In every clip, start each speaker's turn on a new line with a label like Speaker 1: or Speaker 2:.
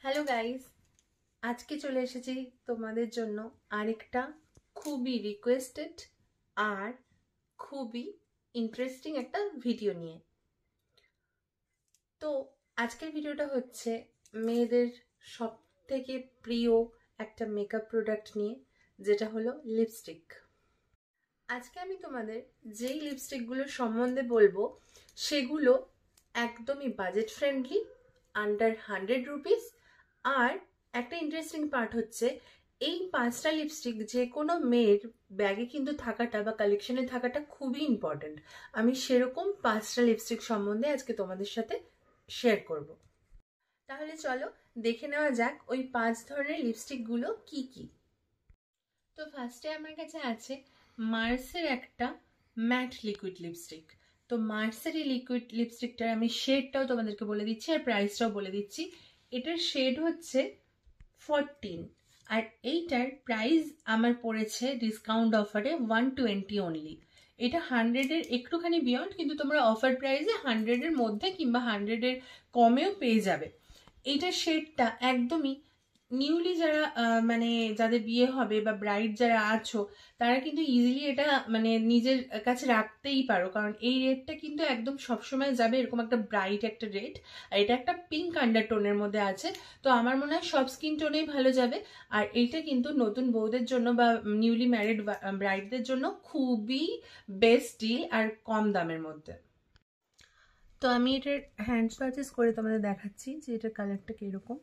Speaker 1: Hello guys, আজকে চলে এসেছি তোমাদের জন্য আরেকটা খুবই রিকোয়েস্টেড আর খুবই ইন্টারেস্টিং একটা ভিডিও নিয়ে। তো আজকের ভিডিওটা হচ্ছে মেয়েদের সব থেকে প্রিয় একটা মেকআপ প্রোডাক্ট নিয়ে, যেটা হলো লিপস্টিক। আজকে আমি তোমাদের যেই লিপস্টিকগুলোর সম্বন্ধে বলবো সেগুলো একদমই বাজেট ফ্রেন্ডলি, আন্ডার 100 রুপিস। আর একটা ইন্টারেস্টিং পার্ট হচ্ছে এই 5টা লিপস্টিক যে কোনো মেয়ের ব্যাগে কিন্তু থাকাটা বা কালেকশনে থাকাটা খুবই ইম্পর্টেন্ট। আমি সেরকম 5টা লিপস্টিক সম্বন্ধে আজকে তোমাদের সাথে শেয়ার করব। তাহলে চলো দেখে নেওয়া যাক ওই 5 ধরনের লিপস্টিকগুলো কি কি। তো ফার্স্টে আমার কাছে আছে মার্সের একটা ম্যাট লিকুইড লিপস্টিক। তো মার্সের এই লিকুইড লিপস্টিকটার আমি শেডটাও তোমাদেরকে বলে দিচ্ছি আর প্রাইসটাও বলে দিচ্ছি। এটার শেড হচ্ছে 14 আর এইটার প্রাইস আমার পড়েছে ডিসকাউন্ট অফারে 120 অনলি। এটা 100-এর একটুখানি বিয়ন্ড, কিন্তু তোমরা অফার প্রাইসে 100-এর মধ্যে কিংবা 100-এর কমেও পেয়ে যাবে। এইটার শেডটা একদমই নিউলি যারা মানে যাদের বিয়ে হবে বা ব্রাইড যারা আছো তারা কিন্তু ইজিলি এটা মানে নিজের কাছে রাখতেই পারো, কারণ এই রেডটা কিন্তু একদম সবসময় যাবে এরকম একটা ব্রাইট একটা রেড। আর এটা একটা পিঙ্ক আন্ডারটোনের মধ্যে আছে, তো আমার মনে হয় সব স্কিন টোনেই ভালো যাবে। আর এইটা কিন্তু নতুন বউদের জন্য বা নিউলি ম্যারিড ব্রাইডদের জন্য খুবই বেস্ট ডিল আর কম দামের মধ্যে। তো আমি এটার হ্যান্ড সোয়াচেস করে তোমাদের দেখাচ্ছি যে এটার কালারটা কিরকম।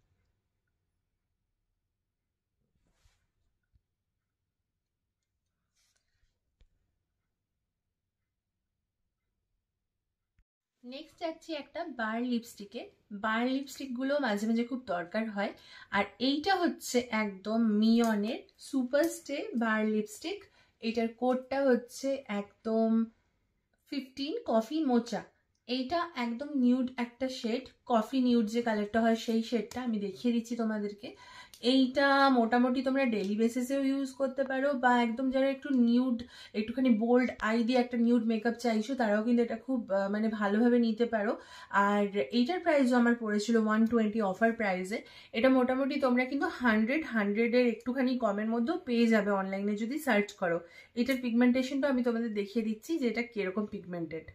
Speaker 1: নেক্সট যাচ্ছি একটা বার লিপস্টিকে। বার লিপস্টিকগুলো মাঝে মাঝে খুব দরকার হয়। আর এইটা হচ্ছে একদম মিয়নের সুপার স্টে বার লিপস্টিক। এটার কোডটা হচ্ছে একদম 15 কফি মোচা। এইটা একদম নিউড একটা শেড, কফি নিউড যে কালারটা হয় সেই শেডটা আমি দেখিয়ে দিচ্ছি তোমাদেরকে। এইটা মোটামুটি তোমরা ডেলি বেসিসেও ইউজ করতে পারো, বা একদম যারা একটু নিউড একটুখানি বোল্ড আই দিয়ে একটা নিউড মেকআপ চাইছো তারাও কিন্তু এটা খুব মানে ভালোভাবে নিতে পারো। আর এইটার প্রাইসও আমার পড়েছিল 120 অফার প্রাইসে। এটা মোটামুটি তোমরা কিন্তু 100-এর একটুখানি কমের মধ্যেও পেয়ে যাবে অনলাইনে যদি সার্চ করো। এটার পিগমেন্টেশনটা আমি তোমাদের দেখিয়ে দিচ্ছি যে এটা কিরকম পিগমেন্টেড।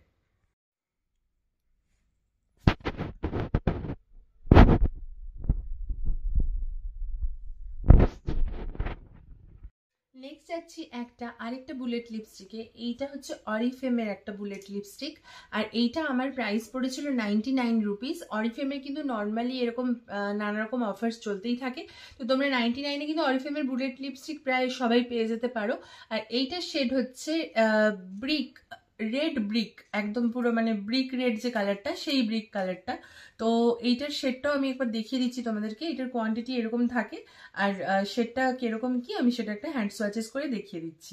Speaker 1: নেক্সট যাচ্ছি আরেকটা বুলেট লিপস্টিকে। এইটা হচ্ছে অরিফ্লেমের একটা বুলেট লিপস্টিক, আর এইটা আমার প্রাইস পড়েছিল 99 রুপিস। অরিফ্লেমের কিন্তু নর্মালি এরকম নানা রকম অফার্স চলতেই থাকে, তো তোমরা 99-এ কিন্তু অরিফ্লেমের বুলেট লিপস্টিক প্রায় সবাই পেয়ে যেতে পারো। আর এইটার শেড হচ্ছে ব্রিক রেড ব্রিক, একদম পুরো মানে ব্রিক রেড যে কালারটা সেই ব্রিক কালারটা। তো এইটার শেডটাও আমি একবার দেখিয়ে দিচ্ছি তোমাদেরকে। এটার কোয়ান্টিটি এরকম থাকে, আর শেডটা কিরকম কি আমি সেটা একটা হ্যান্ড সোয়াচেস করে দেখিয়ে দিচ্ছি।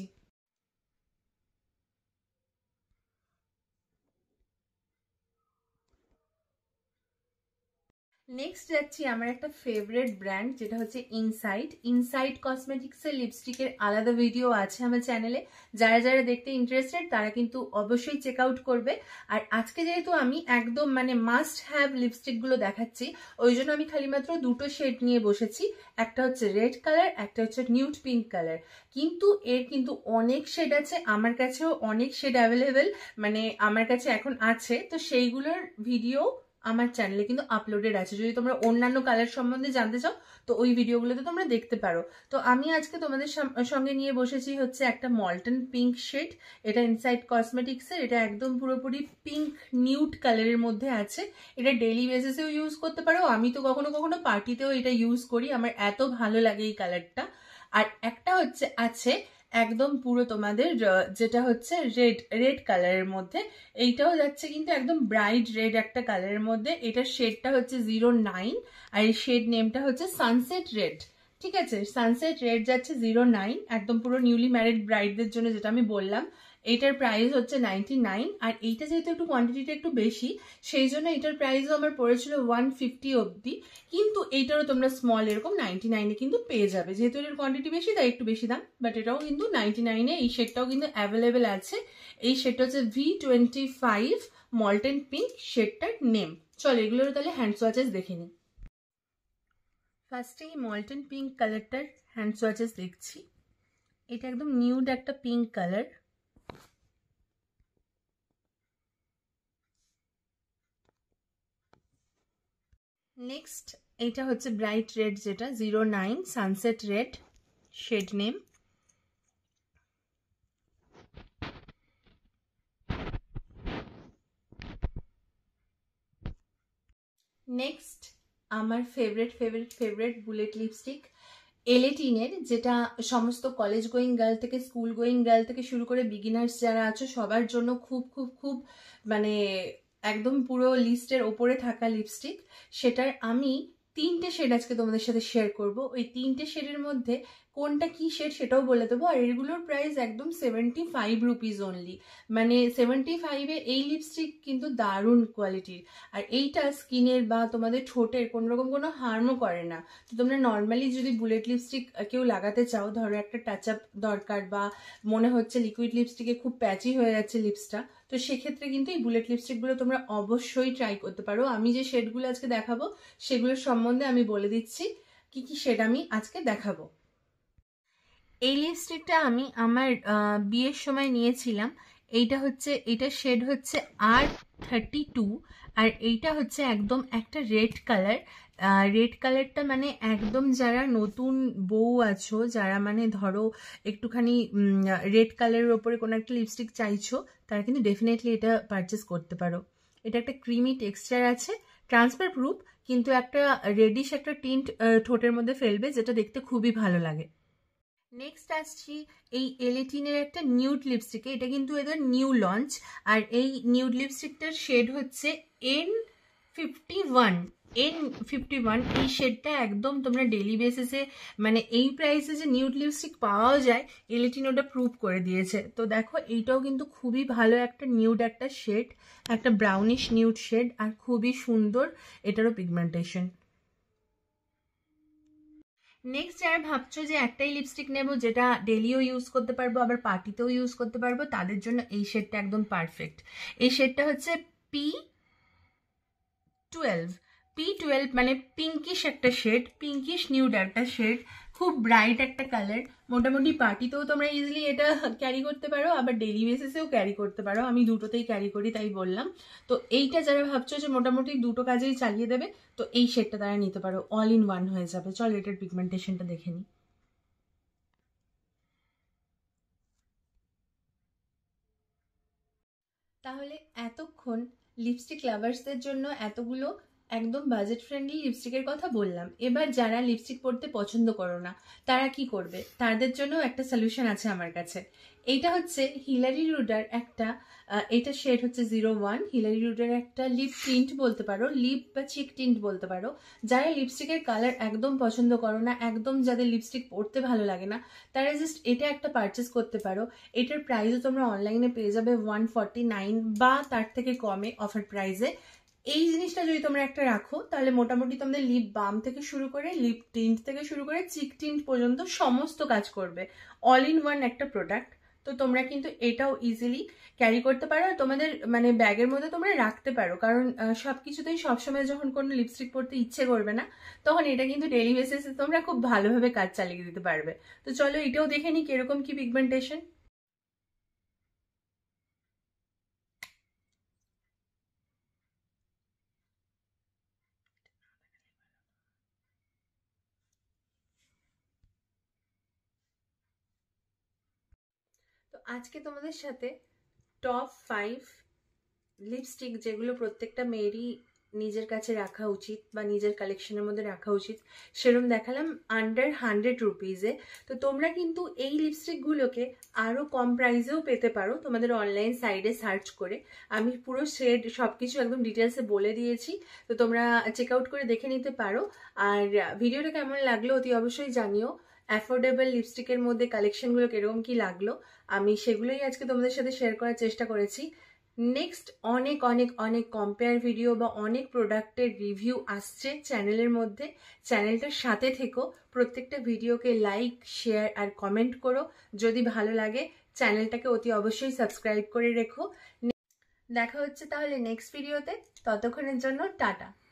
Speaker 1: নেক্সট যাচ্ছি আমার একটা ফেভারিট ব্র্যান্ড, যেটা হচ্ছে ইনসাইড। ইনসাইড কসমেটিক্সের লিপস্টিকের আলাদা ভিডিও আছে আমার চ্যানেলে, যারা যারা দেখতে ইন্টারেস্টেড তারা কিন্তু অবশ্যই চেক আউট করবে। আর আজকে যেহেতু আমি একদম মানে মাস্ট হ্যাভ লিপস্টিকগুলো দেখাচ্ছি, ওই জন্য আমি খালি মাত্র দুটো শেড নিয়ে বসেছি। একটা হচ্ছে রেড কালার, একটা হচ্ছে নিউড পিঙ্ক কালার। কিন্তু এর কিন্তু অনেক শেড আছে, আমার কাছেও অনেক শেড অ্যাভেলেবেল মানে আমার কাছে এখন আছে। তো সেইগুলোর ভিডিও আমার চ্যানেলে কিন্তু আপলোডেড আছে, যদি তোমরা অন্যান্য কালার সম্বন্ধে জানতে চাও তো ওই ভিডিওগুলোতে তোমরা দেখতে পারো। তো আমি আজকে তোমাদের সঙ্গে নিয়ে বসেছি হচ্ছে একটা মল্টন পিঙ্ক শেড। এটা ইনসাইড কসমেটিক্সের, এটা একদম পুরোপুরি পিঙ্ক নিউড কালারের মধ্যে আছে। এটা ডেইলি বেসিসেও ইউজ করতে পারো, আমি তো কখনো কখনো পার্টিতেও এটা ইউজ করি, আমার এত ভালো লাগে এই কালারটা। আর একটা হচ্ছে আছে একদম পুরো তোমাদের যেটা হচ্ছে রেড রেড কালারের মধ্যে। এইটাও যাচ্ছে কিন্তু একদম ব্রাইট রেড একটা কালারের মধ্যে। এটার শেডটা হচ্ছে 09 আর এই শেড নেমটা হচ্ছে সানসেট রেড। ঠিক আছে, সানসেট রেড যাচ্ছে 09, একদম পুরো নিউলি ম্যারিড ব্রাইডদের জন্য যেটা আমি বললাম। এইটার প্রাইস হচ্ছে 99, আর এইটা যেহেতু একটু কোয়ান্টিটিটা একটু বেশি সেই জন্য এটার প্রাইসও আমার পড়েছিল 150 অবধি। কিন্তু এইটারও তোমরা স্মল এরকম 99-এ কিন্তু পেয়ে যাবে, যেহেতু এটার কোয়ান্টিটি বেশি তাই একটু বেশি দাম, বাট এটাও কিন্তু 99-এ এই শেডটাও কিন্তু অ্যাভেলেবেল আছে। এই শেডটা হচ্ছে V25 মল্টন পিঙ্ক শেডটার নেম। চল এগুলোর তাহলে হ্যান্ড সোয়াচেস দেখে নিই। ফার্স্টে এই মল্টন পিঙ্ক কালারটার হ্যান্ড সোয়াচেস দেখছি। এটা একদম নিউড একটা পিঙ্ক কালার। নেক্সট এটা হচ্ছে ব্রাইট রেড, যেটা 09 sunset red shade name. Next আমার ফেভারিট বুলেট লিপস্টিক এলেটিনের, যেটা সমস্ত কলেজ গোয়িং গার্ল থেকে স্কুল গোয়িং গার্ল থেকে শুরু করে বিগিনার্স যারা আছো সবার জন্য খুব খুব খুব মানে একদম পুরো লিস্টের ওপরে থাকা লিপস্টিক। সেটার আমি 3টে শেড আজকে তোমাদের সাথে শেয়ার করব। ওই 3টে শেডের মধ্যে কোনটা কি শেড সেটাও বলে দেবো। আর এগুলোর প্রাইস একদম 75 রুপিস অনলি, মানে 75-এ এই লিপস্টিক কিন্তু দারুণ কোয়ালিটির। আর এইটা স্কিনের বা তোমাদের ঠোঁটের কোনোরকম কোনো হার্মও করে না। তো তোমরা নর্মালি যদি বুলেট লিপস্টিক কেউ লাগাতে চাও, ধরো একটা টাচ আপ দরকার বা মনে হচ্ছে লিকুইড লিপস্টিকে খুব প্যাচি হয়ে যাচ্ছে লিপসটা, তো সেক্ষেত্রে কিন্তু এই বুলেট লিপস্টিকগুলো তোমরা অবশ্যই ট্রাই করতে পারো। আমি যে শেডগুলো আজকে দেখাবো সেগুলোর সম্বন্ধে আমি বলে দিচ্ছি কি কি শেড আমি আজকে দেখাবো। এই লিপস্টিকটা আমি আমার বিয়ের সময় নিয়েছিলাম। এইটা শেড হচ্ছে R32, আর এইটা হচ্ছে একদম একটা রেড কালার। রেড কালারটা মানে একদম যারা নতুন বউ আছো, যারা মানে ধরো একটুখানি রেড কালারের ওপরে কোনো একটা লিপস্টিক চাইছো, তারা কিন্তু ডেফিনেটলি এটা পারচেস করতে পারো। এটা একটা ক্রিমি টেক্সচার আছে, ট্রান্সফার প্রুফ, কিন্তু একটা রেডিশ একটা টিন্ট ঠোঁটের মধ্যে ফেলবে, যেটা দেখতে খুবই ভালো লাগে। নেক্সট আসছি এই এলেটিনের একটা নিউড লিপস্টিকে। এটা কিন্তু এদের নিউ লঞ্চ। আর এই নিউড লিপস্টিকটার শেড হচ্ছে N51। N51 এই শেডটা একদম তোমরা ডেইলি বেসিসে, মানে এই প্রাইসে যে নিউড লিপস্টিক পাওয়া যায়, এলেটিন ওটা প্রুভ করে দিয়েছে। তো দেখো এইটাও কিন্তু খুবই ভালো একটা নিউড একটা শেড, একটা ব্রাউনিশ নিউড শেড, আর খুবই সুন্দর এটারও পিগমেন্টেশন। নেক্সট যারা ভাবছো যে একটাই লিপস্টিক নেব যেটা ডেলিও ইউজ করতে পারবো আবার পার্টিতেও ইউজ করতে পারবো, তাদের জন্য এই শেডটা একদম পারফেক্ট। এই শেডটা হচ্ছে P12 মানে পিঙ্কিশ একটা শেড, পিঙ্কিশ নিউড একটা শেড, খুব ব্রাইট একটা কালার। মোটামুটি পার্টিতেও তোমরা ইজিলি এটা ক্যারি করতে পারো, আবার ডেইলি বেসিসেও ক্যারি করতে পারো। আমি দুটোতেই ক্যারি করি তাই বললাম। তো এইটা যারা ভাবছো যে মোটামুটি দুটো কাজেই চালিয়ে দেবে, তো এই শেডটা তারা নিতে পারো, অল ইন ওয়ান হয়ে যাবে। চল এটার পিগমেন্টেশনটা দেখে নিই। তাহলে এতক্ষণ লিপস্টিক লাভার্সদের জন্য এতগুলো একদম বাজেট ফ্রেন্ডলি লিপস্টিকের কথা বললাম। এবার যারা লিপস্টিক পরতে পছন্দ করো না, তারা কি করবে? তাদের জন্য একটা সলিউশন আছে আমার কাছে। এইটা হচ্ছে হিলারি রুডার একটা, এটা শেড হচ্ছে 01। হিলারি রুডার একটা লিপ টিন্ট বলতে পারো, লিপ বা চিক টিন্ট বলতে পারো। যারা লিপস্টিকের কালার একদম পছন্দ করো না, একদম যাদের লিপস্টিক পরতে ভালো লাগে না, তারা জাস্ট এটা একটা পারচেস করতে পারো। এটার প্রাইসও তোমরা অনলাইনে পেয়ে যাবে 149 বা তার থেকে কমে অফার প্রাইসে। এই জিনিসটা যদি তোমরা একটা রাখো, তাহলে মোটামুটি তোমাদের লিপ বাম থেকে শুরু করে লিপ টিন্ট থেকে শুরু করে চিক টিন্ট পর্যন্ত সমস্ত কাজ করবে। অল ইন ওয়ান একটা প্রোডাক্ট। তো তোমরা কিন্তু এটাও ইজিলি ক্যারি করতে পারো, তোমাদের মানে ব্যাগের মধ্যে তোমরা রাখতে পারো। কারণ সবকিছুতেই সবসময় যখন কোনো লিপস্টিক পরতে ইচ্ছে করবে না, তখন এটা কিন্তু ডেইলি বেসিসে তোমরা খুব ভালোভাবে কাজ চালিয়ে দিতে পারবে। তো চলো এটাও দেখে নিই কিরকম কি পিগমেন্টেশন। তো আজকে তোমাদের সাথে টপ 5 লিপস্টিক যেগুলো প্রত্যেকটা মেয়েরই নিজের কাছে রাখা উচিত বা নিজের কালেকশনের মধ্যে রাখা উচিত, সেরকম দেখালাম আন্ডার 100 রুপিজে। তো তোমরা কিন্তু এই লিপস্টিকগুলোকে আরও কম প্রাইসেও পেতে পারো তোমাদের অনলাইন সাইটে সার্চ করে। আমি পুরো শেড সব কিছু একদম ডিটেলসে বলে দিয়েছি, তো তোমরা চেক আউট করে দেখে নিতে পারো। আর ভিডিওটা কেমন লাগলো অতি অবশ্যই জানিও। অ্যাফোর্ডেবল লিপস্টিকের মধ্যে কালেকশনগুলো কিরকম কি লাগলো, আমি সেগুলোই আজকে তোমাদের সাথে শেয়ার করার চেষ্টা করেছি। নেক্সট অনেক অনেক অনেক কম্পেয়ার ভিডিও বা অনেক প্রোডাক্টের রিভিউ আসছে চ্যানেলের মধ্যে। চ্যানেলটার সাথে থেকো, প্রত্যেকটা ভিডিওকে লাইক শেয়ার আর কমেন্ট করো। যদি ভালো লাগে চ্যানেলটাকে অতি অবশ্যই সাবস্ক্রাইব করে রেখো। দেখা হচ্ছে তাহলে নেক্সট ভিডিওতে, ততক্ষণের জন্য টাটা।